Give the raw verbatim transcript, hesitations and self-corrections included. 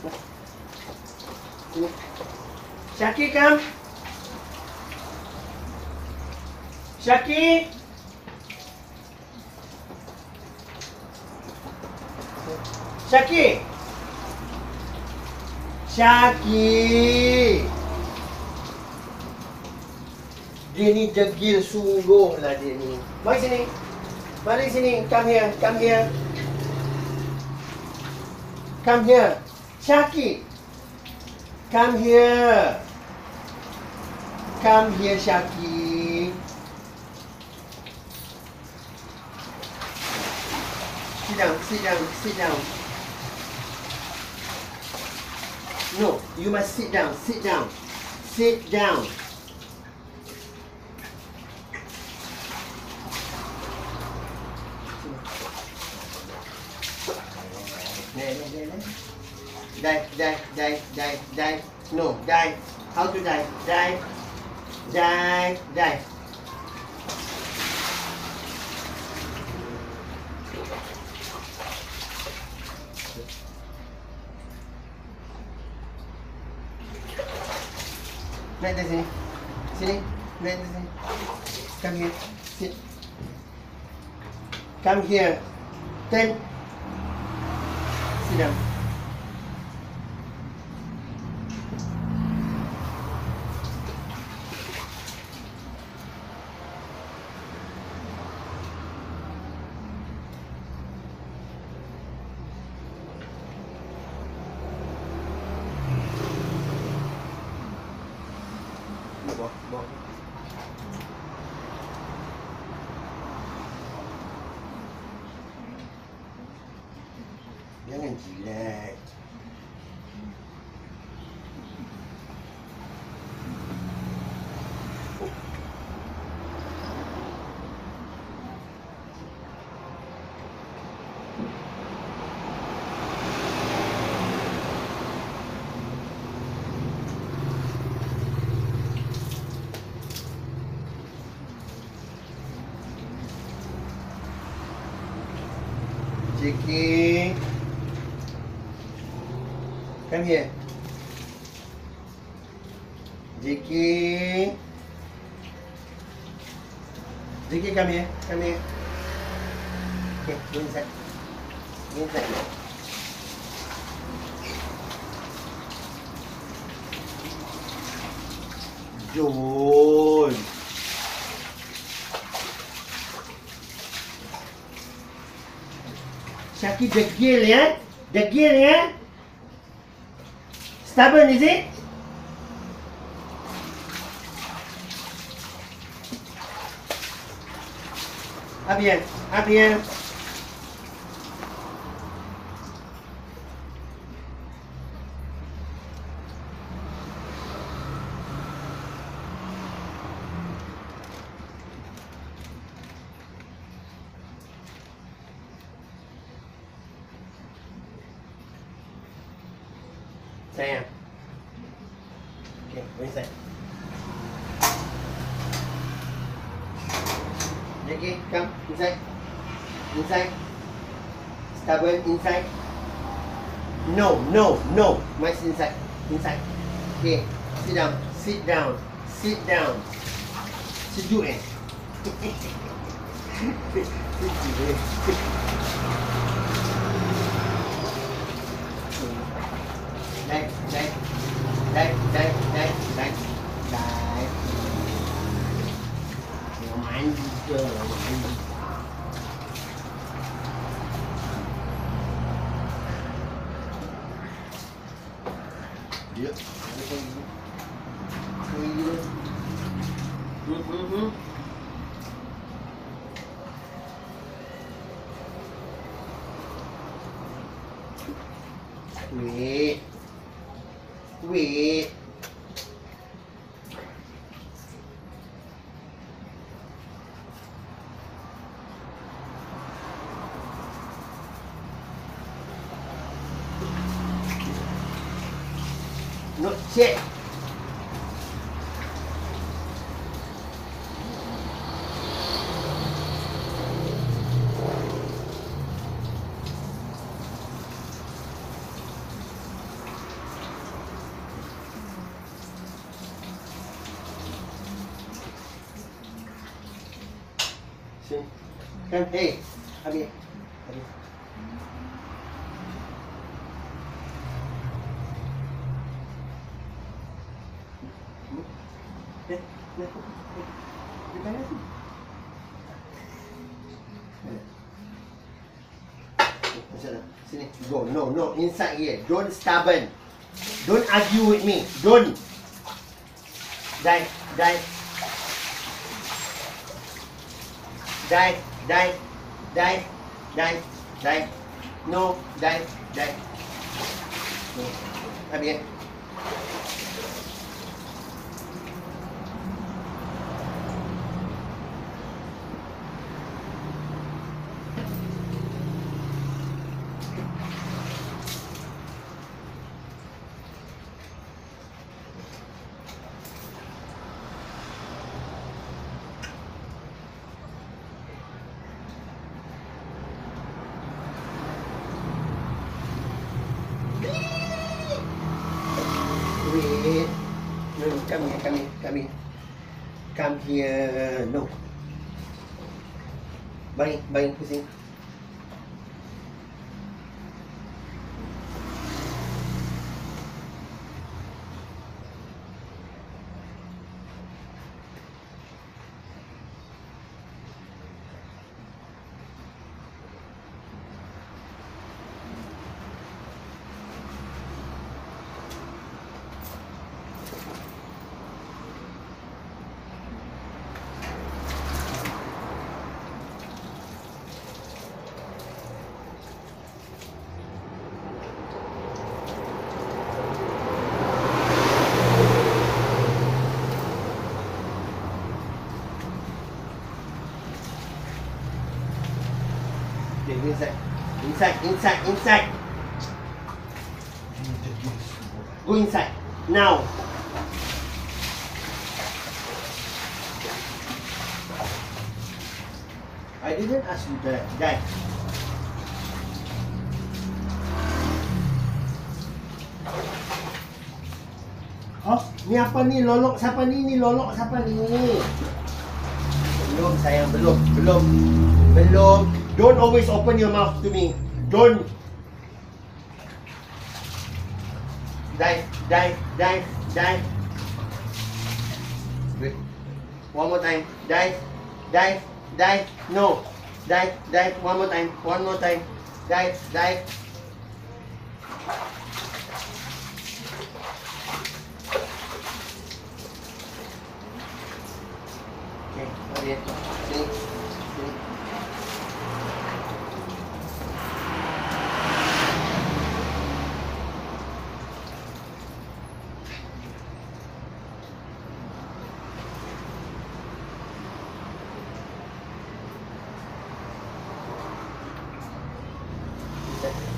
Sini. Shaki, come. Shaki. Shaki. Shaki. Dia ni degil sungguh lah dia ni. Mari sini. Mari sini. Come here. Come here. Come here. Shaki. Come here. Come here, Shaki. Sit down. Sit down. Sit down. No, you must sit down. Sit down. Sit down. Die, die, die, die, die. No, die. How to die? Die. Die, die. Naik dari sini. Sini. Naik dari sini. Come here. Sit. Come here. Turn. Sit down. Bawah, bawah. Jangan jilat. J K, come here. J K, J K, come here, come here. Okay, go inside. Go inside. John. Shaki degil ya? Degil ya? Stubborn is it? Up here, up here. Sayang. Okay, go inside. J K, come inside. Inside. Stubborn, inside. No, no, no. Must inside. Inside. Okay, sit down. Sit down. Sit down. Sejuk eh? Sejuk eh? Đây, đây, đây, đây, đây, đây, đây. Nó mạnh chưa, nó mạnh. Được. Ừ, ừ, ừ. Wait. Wait. Not yet. Come, hey. Ambil. Ambil. Eh, eh, eh. Di mana tu? Macam sini. Go. No, no. Inside here. Don't stubborn. Don't argue with me. Don't. Die. Die. Die. Die. Die. Die. Die. No. Die. Die. No. Habis. Wait. No, come here, come here, come here. Come here. No. Baring, baring pusing. Okay, go inside. Inside, inside, inside. Go inside. Now. I didn't ask you to die. Hah? Ni apa ni? Lolok siapa ni? Ni lolok siapa ni? Belum sayang, belum, belum. Belum. Don't always open your mouth to me. Don't. Die, die, die, die. Wait. One more time. Die, die, die. No. Die, die. One more time. One more time. Die, die. Okay, okay. Sini, sini. Set.